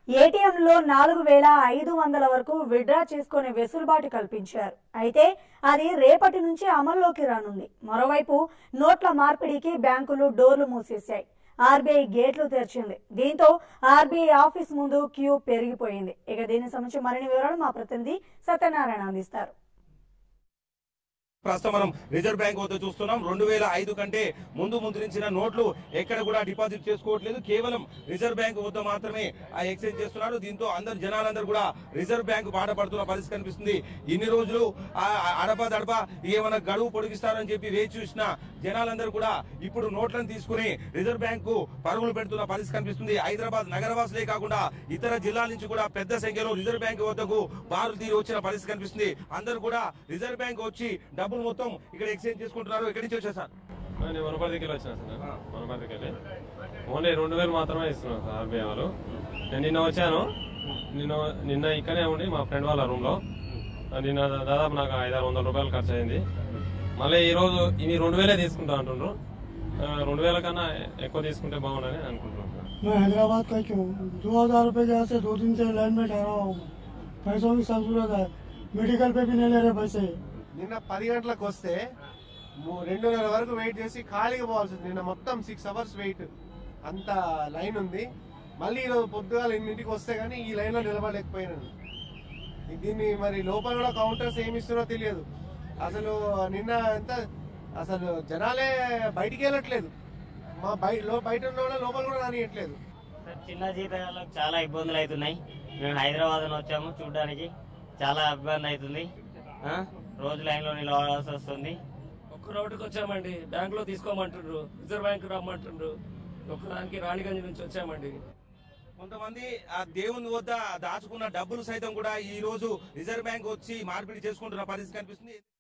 ఏటీఎంలో 4500 వరకు విత్డ్రా చేసుకునే వెసులుబాటు కల్పించారు. అయితే అది రేపటి నుంచి అమల్లోకి రానుంది. మరోవైపు నోట్ల మార్పిడికి బ్యాంకులు డోర్లు మూసేశాయి. ఆర్బీఐ గేట్లు తెరిచింది. దీంతో ఆర్బీఐ ఆఫీస్ ముందు క్యూ పెరిగిపోయింది. ఇక దీనికి సంబంధించి మరిన్ని వివరాలు మా ప్రతినిధి సత్యనారాయణ అందిస్తారు. ప్రస్తుతం మనం రిజర్వ్ బ్యాంక్ వద్ద చూస్తున్నాం. 2005 కంటే ముందు ముద్రించిన నోట్లు ఎక్కడ కూడా డిపాజిట్ చేసుకోవట్లేదు. కేవలం రిజర్వ్ బ్యాంక్ వద్ద మాత్రమే ఎక్స్చేంజ్ చేస్తున్నారు. దీంతో అందరు జనాలందరూ కూడా రిజర్వ్ బ్యాంక్ బాట పడుతున్న పరిస్థితి కనిపిస్తుంది. ఇన్ని రోజులు అడప ఏమైనా గడువు పొడిగిస్తారని చెప్పి వేచి చూసిన జనాలందరూ కూడా ఇప్పుడు నోట్లను తీసుకుని రిజర్వ్ బ్యాంకు పరుగులు పెడుతున్న పరిస్థితి కనిపిస్తుంది. హైదరాబాద్ నగరవాసులే కాకుండా ఇతర జిల్లాల నుంచి కూడా పెద్ద సంఖ్యలో రిజర్వ్ బ్యాంక్ వద్దకు బారులు తీరి వచ్చిన పరిస్థితి కనిపిస్తుంది. అందరూ కూడా రిజర్వ్ బ్యాంక్ వచ్చి డబ్బులు మొత్తం ఇక్కడ ఎక్స్చేంజ్ చేసుకుంటున్నారు. ఎక్కడి నుంచి వచ్చారు సార్? నేను వనపర్తికి వచ్చిన సార్. వనపర్తికి వెళ్ళి ఓన్లీ 2000 మాత్రమే ఇస్తున్నాను సార్ ఆర్బీఐ వాళ్ళు. నేను నిన్న వచ్చాను. నిన్న ఇక్కడే ఉండి మా ఫ్రెండ్ వాళ్ళ రూమ్ లో నిన్న దాదాపు నాకు 500-600 రూపాయలు ఖర్చు అయింది. మళ్ళీ ఈ రోజు ఇవి 2000 తీసుకుంటా అంటుండ్రు. 2000 కన్నా ఎక్కువ తీసుకుంటే బాగుండని అనుకుంటున్నాను సార్. मैं हैदराबाद का क्यों 2000 रुपए के से 2 दिन से लाइन में ठहरा हुआ हूँ. पैसों की सब जरूरत है. मेडिकल पे भी नहीं ले रहे पैसे. నిన్న 10 గంటలకు వస్తే 2:30 వరకు వెయిట్ చేసి ఖాళీగా పోవాల్సి ఉంది. నిన్న మొత్తం 6 అవర్స్ వెయిట్, అంత లైన్ ఉంది. మళ్ళీ ఈరోజు పొద్దుగాల 8ంటికి వస్తే గానీ ఈ లైన్ లో నిలబడలేకపోయినాను. దీన్ని మరి లోపల కూడా కౌంటర్స్ ఏమి ఇస్తున్నారో తెలియదు. అసలు నిన్న ఎంత అసలు జనాలే బయటికి వెళ్ళట్లేదు. మా బయట ఉన్న వాళ్ళ లోపల కూడా రానియట్లేదు. చిన్న జీతగాళ్ళకి చాలా ఇబ్బందులు అవుతున్నాయి. మేము హైదరాబాద్ వచ్చాము చూడడానికి. చాలా ఇబ్బంది అవుతుంది. రోజు లైన్ లో నిలబడాల్సి వస్తుంది. ఒక్క రోడ్డుకి వచ్చామండి. బ్యాంక్ లో తీసుకోమంటుండ్రు, రిజర్వ్ బ్యాంక్ రమ్మంటుండ్రు. ఒక్కదానికి రాణిగంజ్ నుంచి వచ్చామండి. కొంతమంది ఆ దేవుని వద్ద దాచుకున్న డబ్బులు సైతం కూడా ఈ రోజు రిజర్వ్ బ్యాంక్ వచ్చి మార్పిడి చేసుకుంటున్న పరిస్థితి కనిపిస్తుంది.